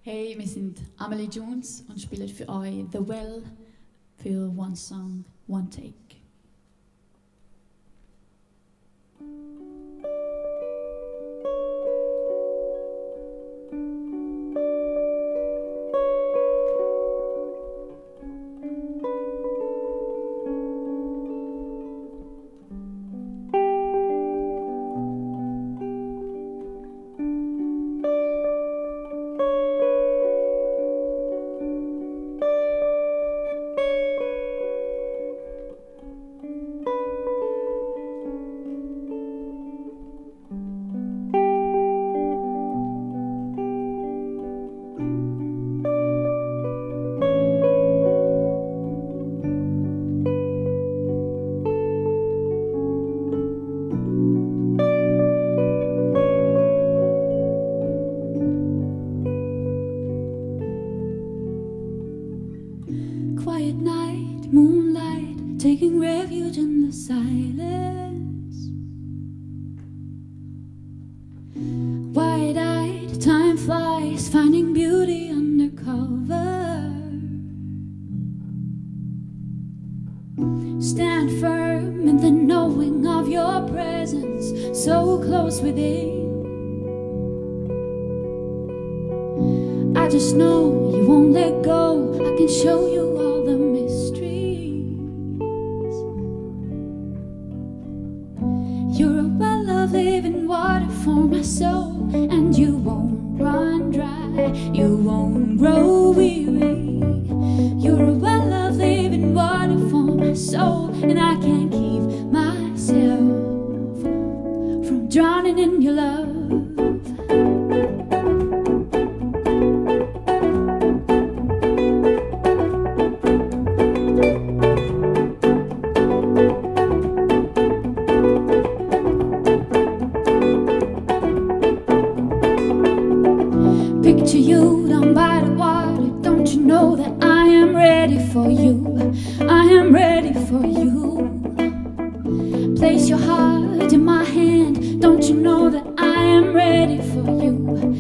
Hey, wir sind Amelie Jones und spielen für euch The Well für One Song, One Take. Quiet night, moonlight, taking refuge in the silence. Wide-eyed, time flies, finding beauty undercover. Stand firm in the knowing of your presence, so close within. I just know you won't let go. I can show you all the mysteries. You're a well of living water for my soul, and you won't run dry, you won't grow weary. You're a well of living water for my soul, and I can't keep myself from drowning in your love. Picture you down by the water. Don't you know that I am ready for you? I am ready for you. Place your heart in my hand. Don't you know that I am ready for you?